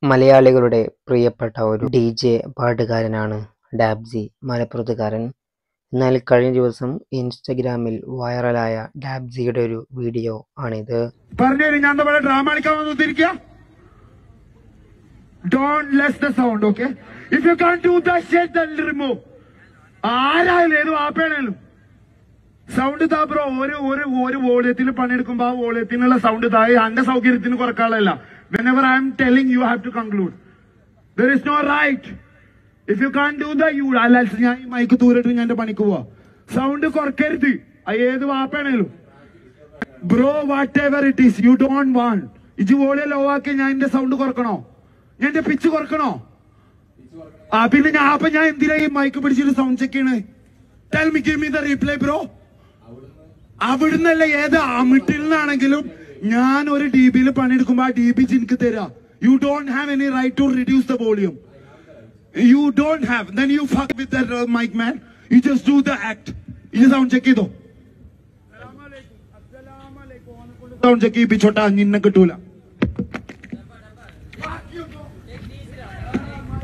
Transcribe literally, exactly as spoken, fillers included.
മലയാളികളുടെ പ്രിയപ്പെട്ട ഒരു ഡി ജെ പാട്ടുകാരനാണ് ഡാബ്സി മലപ്പുറത്തുകാരൻ. എന്നാൽ കഴിഞ്ഞ ദിവസം ഇൻസ്റ്റഗ്രാമിൽ വൈറലായ ഡാബ്സിയുടെ ഒരു വീഡിയോ ആണിത്. സൗണ്ട് താ ബ്രോ. ഒരു ഒരു ഒരു വോളിയത്തിൽ പണിയെടുക്കുമ്പോ ആ വോളിയത്തിനുള്ള സൗണ്ട് താഴെ എന്റെ സൗകര്യത്തിന് കുറക്കാളല്ല. Whenever I am telling you, have to conclude. There is no right. If you can't do that, you അല്ലാതെ ഞാൻ ഈ മൈക്ക് ദൂരിട്ട് ഞാൻ എന്റെ പണിക്ക് പോവാ. സൗണ്ട് കുറക്കരുത്. ഏത് വാപ്പയാണേലും bro, whatever it is you don't want. ഇത് വോളിയം ലോ ആക്കി ഞാൻ എന്റെ സൗണ്ട് കുറക്കണോ? ഞാൻ എന്റെ പിച്ച് കുറക്കണോ? ആ പിന്നെ ഞാൻ അപ്പൊ ഞാൻ എന്തിനാ ഈ മൈക്ക് പിടിച്ചിട്ട് സൗണ്ട് ചെക്ക് ചെയ്യണേ? Tell me, give me the replay, bro. അവിടുന്നല്ല ഏത് അമിട്ടിൽ നിന്നാണെങ്കിലും ഞാൻ ഒരു ഡി ബിയിൽ പണിയെടുക്കുമ്പോ ആ ഡി ബി എനിക്ക് തരാ. You don't have any right to reduce the volume. You don't have. Then you fuck with that mic man. You just do the act. ഇത് സൗണ്ട് ചെക്ക് ചെയ്തോ. സൗണ്ട് ചെക്ക് ചെയ്യിപ്പിച്ചോട്ടാ, നിന്നെ കിട്ടൂല.